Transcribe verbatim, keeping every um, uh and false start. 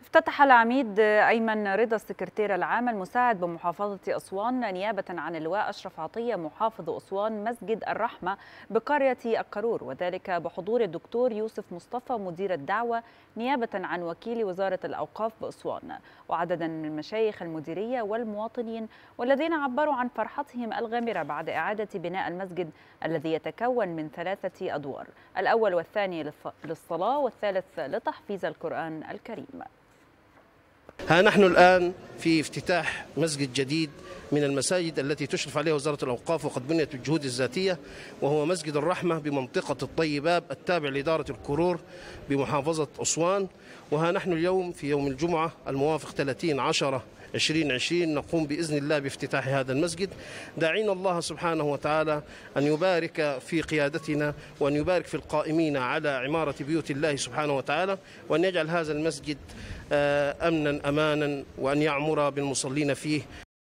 افتتح العميد أيمن رضا السكرتير العام المساعد بمحافظة أسوان نيابة عن اللواء أشرف عطية محافظ أسوان مسجد الرحمة بقرية القارور، وذلك بحضور الدكتور يوسف مصطفى مدير الدعوة نيابة عن وكيل وزارة الأوقاف بأسوان وعددا من المشايخ المديرية والمواطنين، والذين عبروا عن فرحتهم الغامرة بعد إعادة بناء المسجد الذي يتكون من ثلاثة أدوار، الأول والثاني للصلاة والثالث لتحفيظ القرآن الكريم. ها نحن الآن في افتتاح مسجد جديد من المساجد التي تشرف عليها وزارة الأوقاف وقد بنيت الجهود الذاتية، وهو مسجد الرحمة بمنطقة الطيباب التابع لإدارة القرور بمحافظة أسوان. وها نحن اليوم في يوم الجمعة الموافق ثلاثين عشرة ألفين وعشرين نقوم بإذن الله بافتتاح هذا المسجد، داعين الله سبحانه وتعالى أن يبارك في قيادتنا وأن يبارك في القائمين على عمارة بيوت الله سبحانه وتعالى، وأن يجعل هذا المسجد أمنا أمانا، وأن يعمر بالمصلين فيه